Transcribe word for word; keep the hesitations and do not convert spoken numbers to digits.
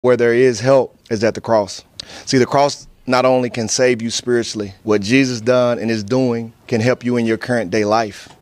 Where there is help is at the cross. See, the cross not only can save you spiritually, what Jesus done and is doing can help you in your current day life.